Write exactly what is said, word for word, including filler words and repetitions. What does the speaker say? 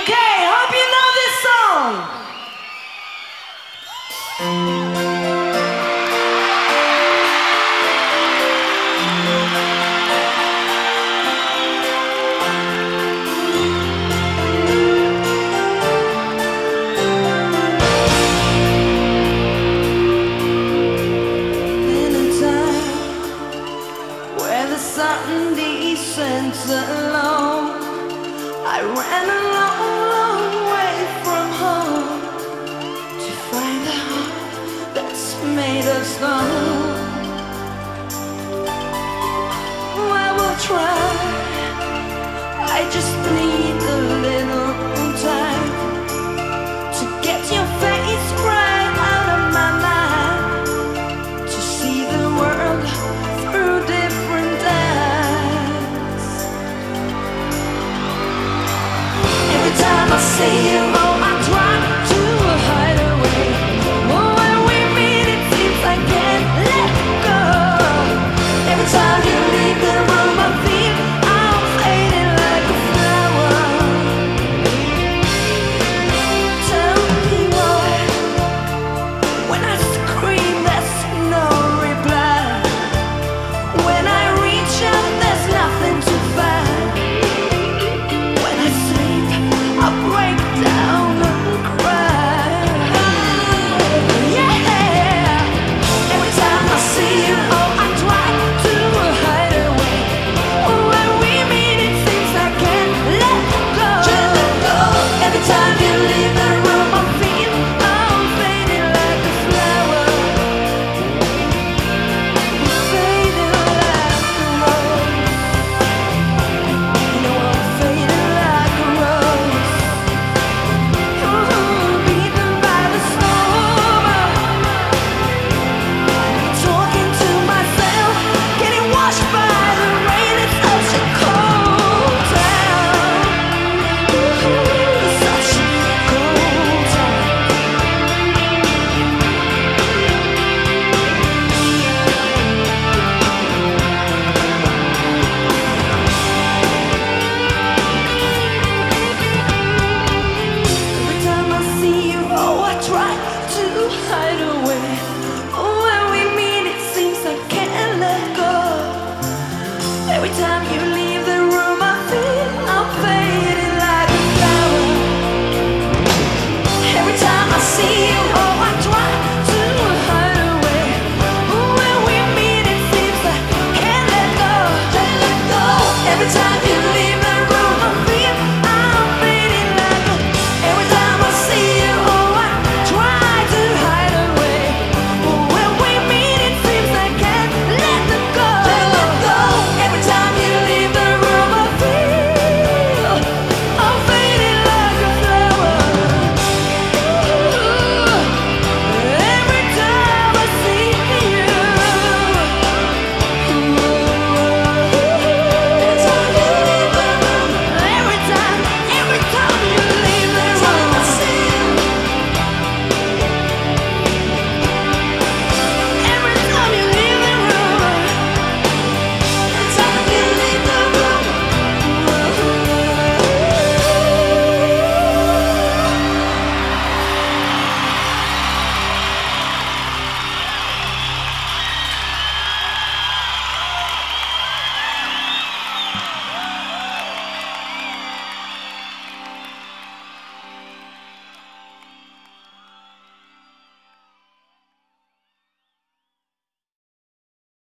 Okay, hope you know this song. In a time where the sun descends alone, I ran a long, long way from home to find a heart that's made of stone. I will try, I just need a little time to get your face right out of my mind, to see the world through different eyes. Every time I see you